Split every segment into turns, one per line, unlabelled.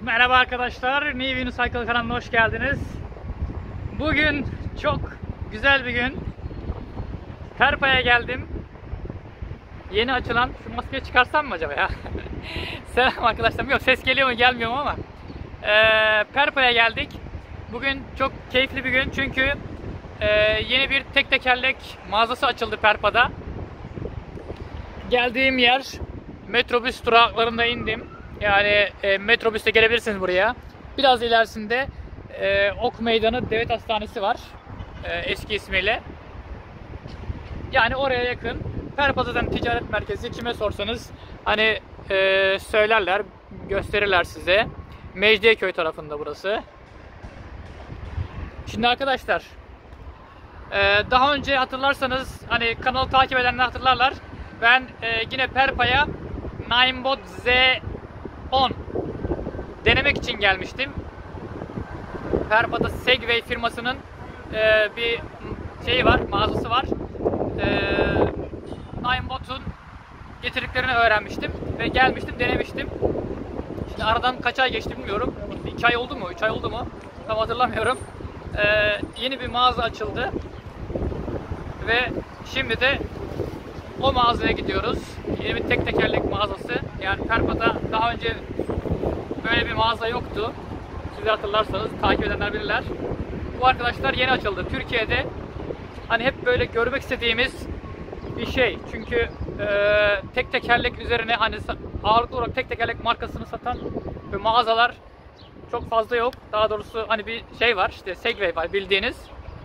Merhaba arkadaşlar, New Unicycle kanalına hoş geldiniz. Bugün çok güzel bir gün. Perpa'ya geldim. Yeni açılan, şu maskeyi çıkarsam mı acaba ya? Selam arkadaşlar, yok ses geliyor mu gelmiyor mu ama Perpa'ya geldik. Bugün çok keyifli bir gün çünkü yeni bir tek tekerlek mağazası açıldı Perpa'da. Geldiğim yer metrobüs duraklarında indim. Yani metrobüste gelebilirsiniz buraya. Biraz ilerisinde Ok Meydanı Devlet Hastanesi var. Eski ismiyle. Yani oraya yakın. Perpa zaten ticaret merkezi. Kime sorsanız hani söylerler, gösterirler size. Mecidiyeköy tarafında burası. Şimdi arkadaşlar daha önce hatırlarsanız hani kanalı takip edenler hatırlarlar. Ben yine Perpa'ya Ninebot Z10 denemek için gelmiştim. Perpa'da Segway firmasının bir şeyi var, mağazası var. Ninebot'un getirdiklerini öğrenmiştim ve gelmiştim, denemiştim. Şimdi aradan kaç ay geçti bilmiyorum. 2 ay oldu mu, 3 ay oldu mu? Tam hatırlamıyorum. Yeni bir mağaza açıldı. Ve şimdi de o mağazaya gidiyoruz. Yeni bir tek tekerlek mağazası. Yani Perpa'da daha önce böyle bir mağaza yoktu. Siz hatırlarsanız, takip edenler bilirler. Bu arkadaşlar yeni açıldı. Türkiye'de hani hep böyle görmek istediğimiz bir şey. Çünkü tek tekerlek üzerine hani ağırlıklı olarak tek tekerlek markasını satan mağazalar çok fazla yok. Daha doğrusu hani bir şey var, işte Segway var bildiğiniz.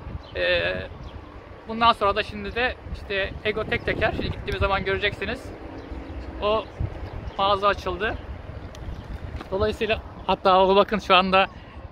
Bundan sonra da şimdi de işte Ego tek teker. Şimdi gittiğimiz zaman göreceksiniz. O mağaza açıldı. Dolayısıyla hatta o bakın şu anda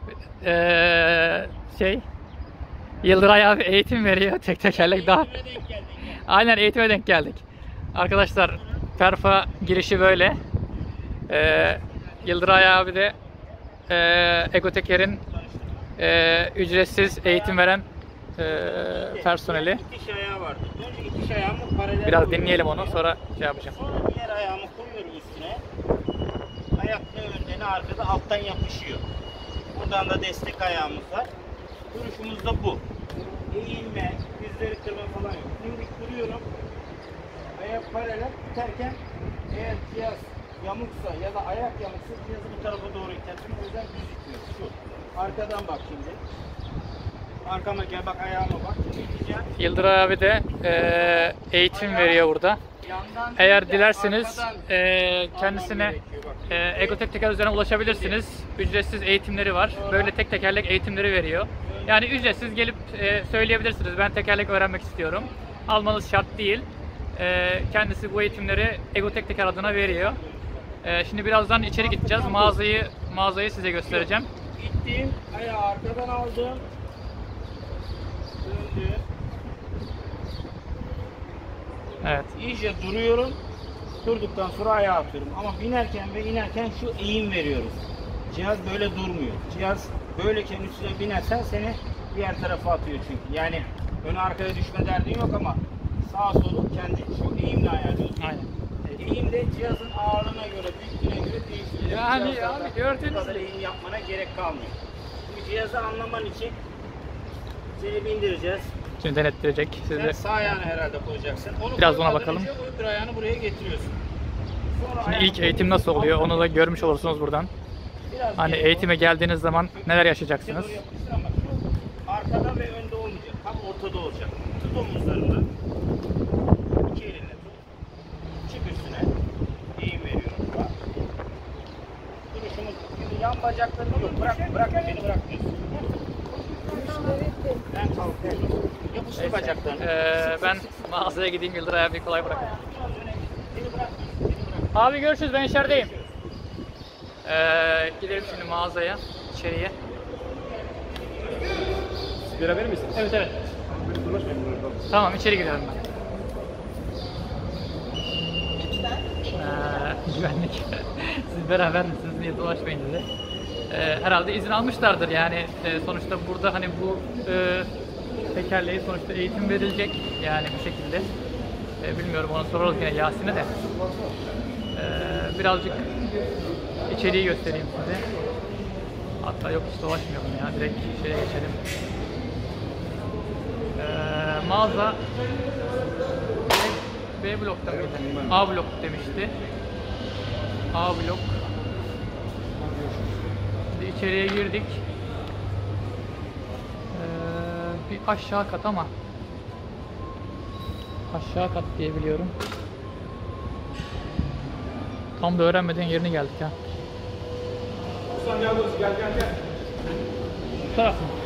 Yıldıray abi eğitim veriyor tek tekerlek daha. Aynen eğitime denk geldik. Arkadaşlar Perpa girişi böyle. Yıldıray abi de Ego Teker'in ücretsiz eğitim veren personeli.
İtiş ayağı vardı. Önce itiş ayağımı paralel
Biraz dinleyelim onu, sonra şey yapacağım.
Sonra diğer ayağımı koyuyorum üstüne. Ayak ne önde ne arkada alttan yapışıyor. Buradan da destek ayağımız var. Duruşumuz da bu. Eğilme, dizleri kırma falan yok. Dimdik duruyorum. Ayak paralel biterken eğer cihaz yamuksa ya da ayak yamuksa cihazı bu tarafa doğru itersin. O yüzden düz itiyor. Şu. Arkadan bak şimdi. Arkama gel bak, ayağıma bak.
Yıldıray abi de eğitim veriyor burada. Eğer dilerseniz kendisine Ego tek teker üzerine ulaşabilirsiniz. Ücretsiz eğitimleri var. Böyle tek tekerlek eğitimleri veriyor. Yani ücretsiz gelip söyleyebilirsiniz. Ben tekerlek öğrenmek istiyorum. Almanız şart değil. Kendisi bu eğitimleri Ego tek teker adına veriyor. Şimdi birazdan içeri gideceğiz. Mağazayı size göstereceğim.
Gittim, ayağı arkadan aldım. Döndüm.
Evet.
İyice duruyorum. Durduktan sonra ayağa atıyorum. Ama binerken ve inerken şu eğim veriyoruz. Cihaz böyle durmuyor. Cihaz böyleken üstüne binersen seni diğer tarafa atıyor çünkü. Yani ön arkaya düşme derdin yok ama sağa solu kendi şu eğimle ayarlıyorsun.
Aynen.
Eğim de cihazın ağırlığına göre, büyüklüğüne göre değişiyor.
Yani
Cihazlarda
abi gördünüz
bu kadar eğim yapmana gerek kalmıyor. Şimdi cihazı anlaman için seni bindireceğiz.
Şimdi denettirecek
Sen
sizi.
sağ ayağını herhalde koyacaksın. Onu
Biraz ona
koymadan
bakalım.
önce öbür ayağını buraya getiriyorsun. Sonra
Şimdi
ayağını
ilk eğitim nasıl oluyor onu da görmüş olursunuz buradan.
biraz
Hani
geri
eğitime geldiğiniz zaman neler
doğru
yaşayacaksınız?
yapıştır ama şu arkada ve önde olmayacak. Tam ortada olacak. Tut omuzlarını. İki elinle tut. Çık üstüne. Eğim veriyorum. Bak. Duruşumuz. Şimdi yan bacaklarını yok. Bırak beni bırakmıyorsun. Ben kalkıyorum. Yapıştır bacaklarını.
Ben mağazaya gideyim, Yıldıray abi kolay bırakın.
Biraz öne. Beni bırakmıyorsun.
Abi görüşürüz, ben içerideyim. Gidelim şimdi mağazaya, içeriye.
Beraber misin?
Evet evet. Tamam, içeri gidelim ben. Güvenlik. Siz beraber misiniz diye dolaşmayın dedi. Herhalde izin almışlardır yani. Sonuçta burada hani bu tekerleği sonuçta eğitim verilecek yani bir şekilde. Bilmiyorum, onu sorarız yine Yasin'e de. Birazcık içeriği göstereyim size. Hatta yok hiç dolaşmayalım ya. Direkt şeye geçelim. Mağaza B blokta mıydı? A blok demişti. A blok. Şimdi içeriye girdik. Bir aşağı kat ama aşağı kat diye biliyorum. Tam da öğrenmeden yerine geldik ha.
Gel.
Bu taraf mı?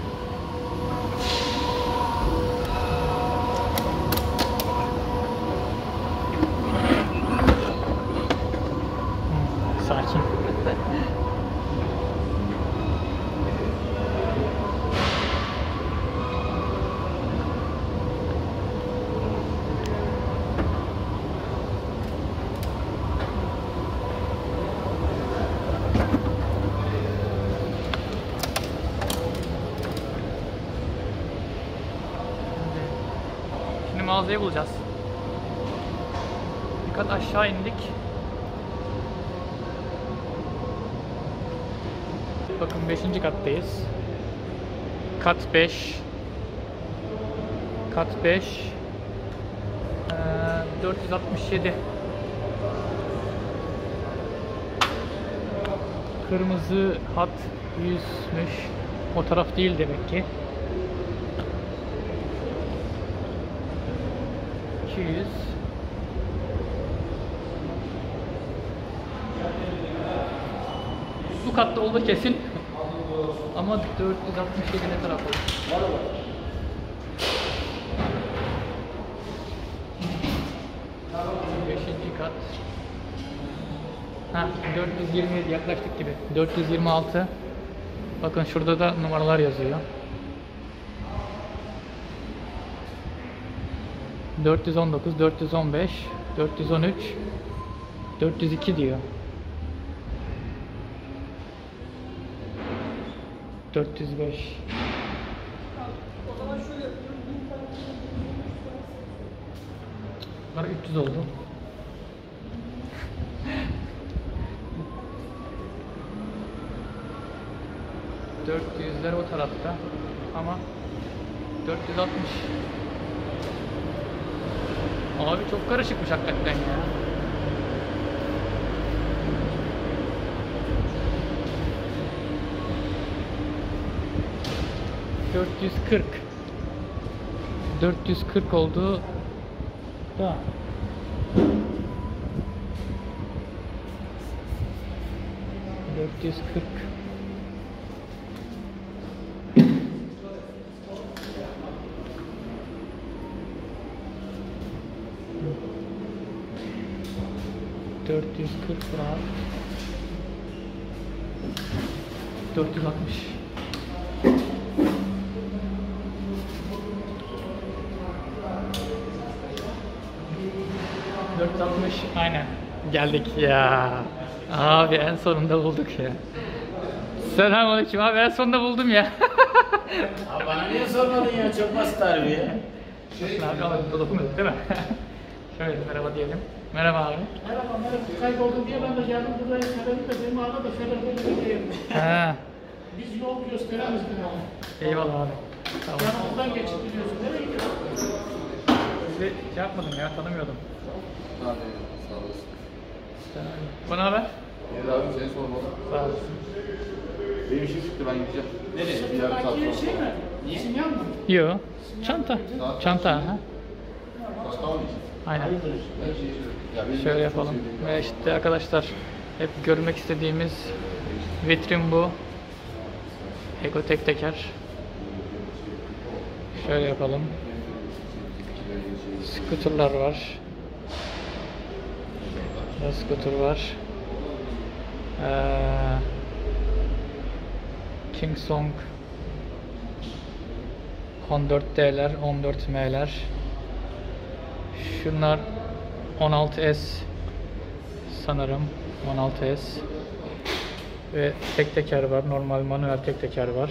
Sakin. Şimdi mağazayı bulacağız. Bir kat aşağı indik. Bakın 5. kattayız. Kat 5. Kat 5. 467. Kırmızı hat 100'müş. O taraf değil demek ki. 200. Bu katta oldu kesin. Ama 467 ne taraf olur? 5. kat. Ha, 420 yaklaştık gibi. 426. Bakın şurada da numaralar yazıyor. 419, 415, 413, 402 diyor. 405. Bunlar 300 oldu. ...400'ler o tarafta ama 460. Abi çok karışıkmış hakikaten ya. ...440 oldu da... ...440... ...440 var... ...460... 460 aynen geldik ya. Abi en sonunda bulduk ya. Selamünaleyküm abi, en sonunda buldum ya.
Abi bana niye sormadın ya? Çok basit harbi ya.
Abi ama dolabım yok değil mi? Şöyle merhaba diyelim. Merhaba abi.
Merhaba. Kayboldum diye ben de geldim buraya söyledim de benim arada da şöyle böyle diyelim.
He.
Biz yol gösteremiz bir
Eyvallah abi. Tamam.
Yanımızdan geçip gidiyorsun. Nereye gidiyorsun?
Sizi şey yapmadım ya, tanımıyordum.
Abi sağ olasın.
Bana haber?
İyi abi seni sormalı.
Sağ olasın.
Benim işim çıktı ben gideceğim. Nereye? Bir yarım saat
Belki şey
sonra.
mi? Niye? Simyan mı?
Yo. Çanta. Çanta ha.
Başka mı gideceğim?
Aynen.
Ben şey ya benim
Şöyle
çok
yapalım.
sevdiğim
Ve işte arkadaşlar hep görmek istediğimiz vitrin bu. Ego tek teker. Şöyle yapalım. Scooter'lar var. Burada scooter var. Kingsong 14D'ler, 14M'ler. Şunlar 16S sanırım. 16S. Ve tek teker var. Normal manuel tek teker var.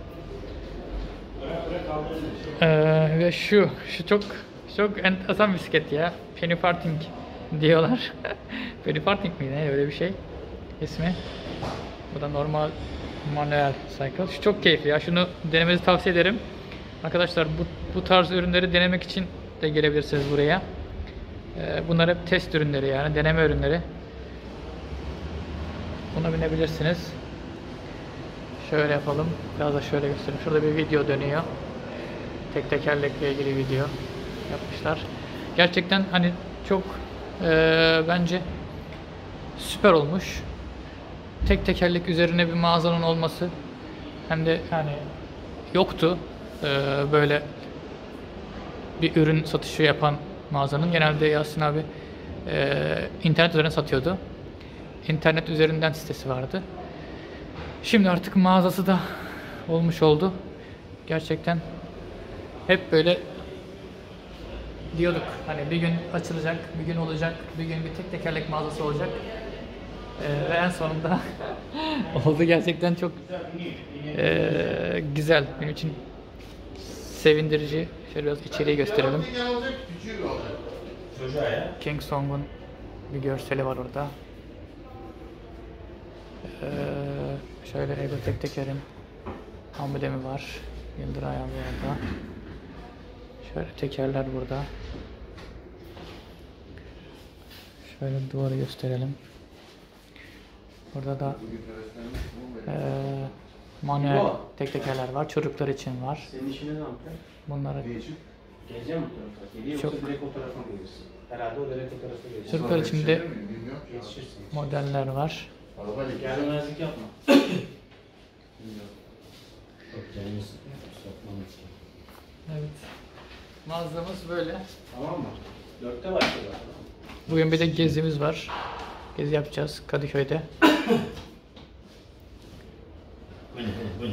Ve şu çok enteresan bisiklet ya. Penny Farthing diyorlar. Penny Farthing miydi? Ne öyle bir şey ismi. Bu da normal Manuel cycle. Şu çok keyifli ya. Şunu denemenizi tavsiye ederim. Arkadaşlar bu tarz ürünleri denemek için de gelebilirsiniz buraya. Bunlar hep test ürünleri yani deneme ürünleri. Buna binebilirsiniz. Şöyle yapalım. Biraz da şöyle göstereyim. Şurada bir video dönüyor. Tek tekerlekle ilgili video yapmışlar. Gerçekten hani çok bence süper olmuş. Tek tekerlek üzerine bir mağazanın olması hem de hani yoktu böyle bir ürün satışı yapan mağazanın. Genelde Yasin abi internet üzerinden satıyordu. İnternet üzerinden sitesi vardı. Şimdi artık mağazası da olmuş oldu. Gerçekten hep böyle diyorduk hani bir gün açılacak, bir gün olacak, bir gün bir tek tekerlek mağazası olacak. Ve en sonunda oldu. Gerçekten çok güzel. Benim için sevindirici. Şöyle biraz içeriği gösterelim. King Song'un bir görseli var orada. Şöyle Ego tek tekerin ambulemi var. Yıldıray abi orada. Şöyle tekerler burada. Şöyle duvarı gösterelim. Burada da manuel tek tekerler var. Çocuklar için var.
Senin işine ne yaptın?
Bunları
Geleceğim bu tarafa. Geliyor
Çok-
yoksa direkt o tarafa mı gelirsin? Herhalde o direkt o tarafa gelirsin.
çocuklar için de
Yetişirsin.
modeller var.
Gelmezlik yapma. Çok canını sokmam için.
Evet. Mağazamız böyle.
Tamam mı? 4'te başlıyor.
Bugün bir de gezimiz var. Gezi yapacağız Kadıköy'de.
Buyurun.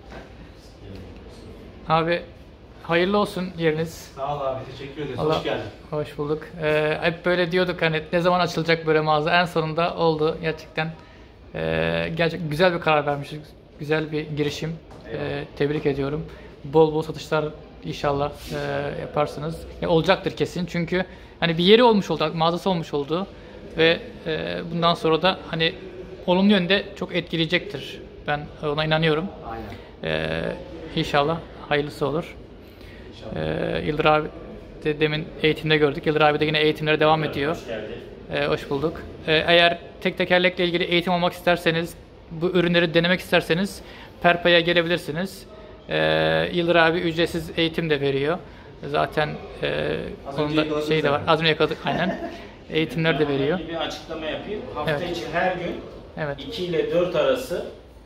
Abi hayırlı olsun yeriniz.
Sağ ol abi, teşekkür ederiz.
Allah-
Hoş geldin.
Hoş bulduk. Hep böyle diyorduk hani ne zaman açılacak böyle mağaza. En sonunda oldu gerçekten. Gerçekten güzel bir karar vermişiz. Güzel bir girişim. Tebrik ediyorum. Bol bol satışlar inşallah yaparsınız. Olacaktır kesin çünkü hani bir yeri olmuş oldu, mağazası olmuş oldu ve bundan sonra da hani olumlu yönde çok etkileyecektir. Ben ona inanıyorum.
Aynen.
İnşallah hayırlısı olur. Yıldır abi de demin eğitimde gördük. Yıldır abi de yine eğitimlere devam ediyor.
Hoş geldin.
Hoş bulduk. Eğer tek tekerlekle ilgili eğitim almak isterseniz, bu ürünleri denemek isterseniz Perpa'ya gelebilirsiniz. Yıldır abi ücretsiz eğitim de veriyor. Zaten
Az
onun
önce
da
yakaladınız
şeyi de var.
zaten.
Az önce yakaladık aynen. Eğitimler de veriyor.
Bir açıklama yapayım. Hafta
Evet.
içi her gün
Evet.
2 ile 4 arası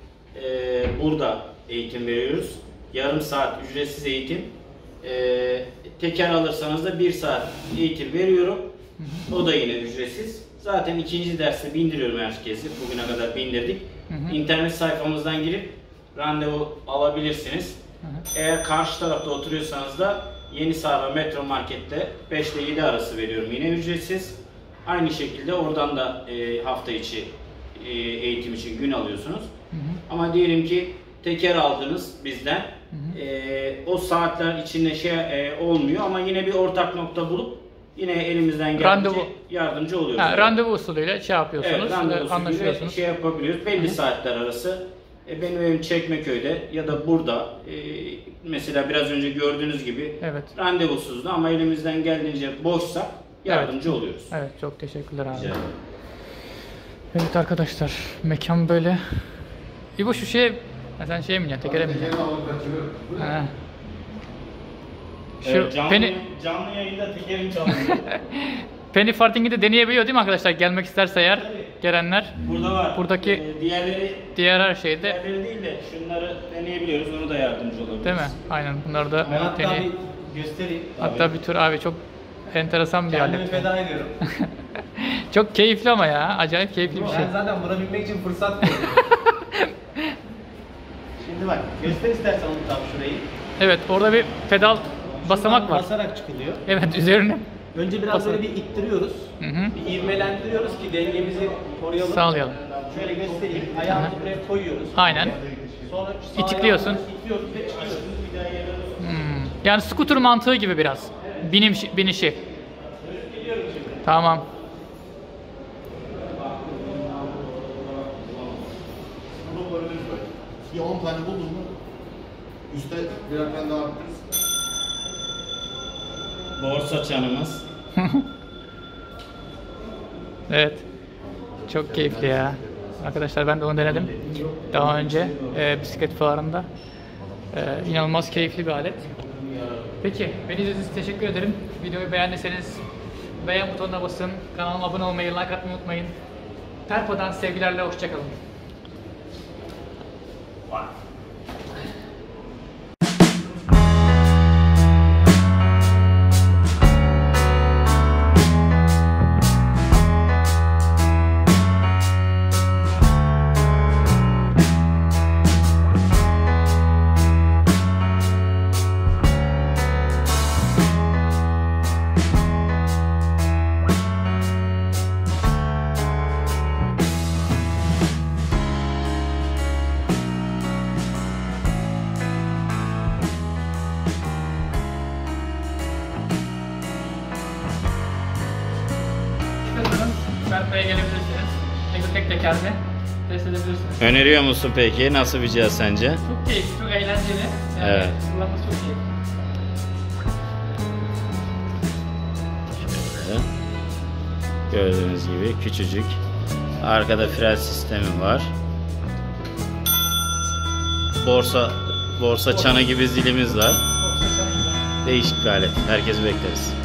burada eğitim veriyoruz. Yarım saat ücretsiz eğitim. Teker alırsanız da 1 saat eğitim veriyorum. O da yine ücretsiz. Zaten ikinci derste bindiriyorum herkesi. Bugüne kadar bindirdik. İnternet sayfamızdan girip randevu alabilirsiniz. Eğer karşı tarafta oturuyorsanız da Yeni Sahra Metro Market'te 5 ile 7 arası veriyorum yine ücretsiz. Aynı şekilde oradan da hafta içi eğitim için gün alıyorsunuz. Ama diyelim ki teker aldınız bizden. O saatler içinde olmuyor ama yine bir ortak nokta bulup yine elimizden geldiğince
Randevu.
yardımcı oluyoruz.
Ha,
Evet.
randevu usulüyle şey yapıyorsunuz,
Evet, randevu usulüyle
anlaşıyorsunuz.
şey yapabiliyoruz. Belli saatler arası. Benim evim Çekmeköy'de ya da burada. Mesela biraz önce gördüğünüz gibi
Evet.
randevusuzdu ama elimizden geldiğince boşsak yardımcı oluyoruz.
Evet, çok teşekkürler abi.
Rica ederim.
Evet arkadaşlar, mekan böyle. İbo şu şey, sen şey mi diyorsun, tekere mi diyorsun? Ha. Şu
Evet,
Penny,
canlı yayında tekerim çalıyor.
Penny Farthing'i de deneyebiliyor değil mi arkadaşlar? Gelmek isterse eğer gelenler.
Burada var.
Buradaki
diğerleri
diğer her şeyde
değil de şunları deneyebiliyoruz. Onu da yardımcı olabiliriz.
değil mi? Aynen bunları da
Ben hatta
deney.
bir göstereyim.
Hatta bir tür abi çok enteresan bir
Kendimi
alet.
feda ediyorum.
Çok keyifli ama ya. Acayip keyifli bir şey.
Ben zaten buna binmek için fırsat koydum. Şimdi bak, göster istersen onu tam şurayı.
Evet, orada bir pedal basamak
Şuradan
var.
Basarak çıkılıyor.
Evet, üzerine
Önce biraz
Basarak.
böyle bir ittiriyoruz.
Hı hı.
Bir ivmelendiriyoruz ki dengemizi koruyalım.
Sağlayalım.
Şöyle göstereyim. Ayağımızı buraya koyuyoruz.
Aynen.
Sonra şu sağ
İtikliyorsun.
ayağımızı İtikliyoruz ve çıkıyoruz.
Yani scooter mantığı gibi biraz. Binişi. Tamam.
Bir 10 tane buldun mu? Üste birer tane daha arttırırız.
Borsa çanımız.
Evet. Çok keyifli ya. Arkadaşlar ben de onu denedim. Daha önce bisiklet fuarında. İnanılmaz keyifli bir alet. Peki, beni izlediğiniz için teşekkür ederim. Videoyu beğendiyseniz beğen butonuna basın. Kanalıma abone olmayı, like atmayı unutmayın. Terpo'dan sevgilerle, hoşçakalın. Serpa'ya gelebilirsiniz. Tek tekerle test edebilirsiniz.
Öneriyor musun peki? Nasıl bir cihaz sence?
Çok keyifli, çok eğlenceli. Yani
Evet.
kullanması çok iyi.
Gördüğünüz gibi küçücük. Arkada fren sistemi var. Borsa çanı gibi zilimiz var.
Çok güzel.
Değişik bir alet. Herkesi bekleriz.